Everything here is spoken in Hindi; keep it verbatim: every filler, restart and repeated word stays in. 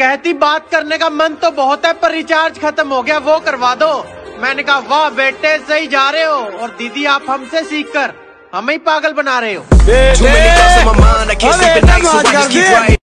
कहती बात करने का मन तो बहुत है, पर रिचार्ज खत्म हो गया, वो करवा दो। मैंने कहा वाह बेटे सही जा रहे हो, और दीदी आप हमसे सीख कर हमें ही पागल बना रहे हो।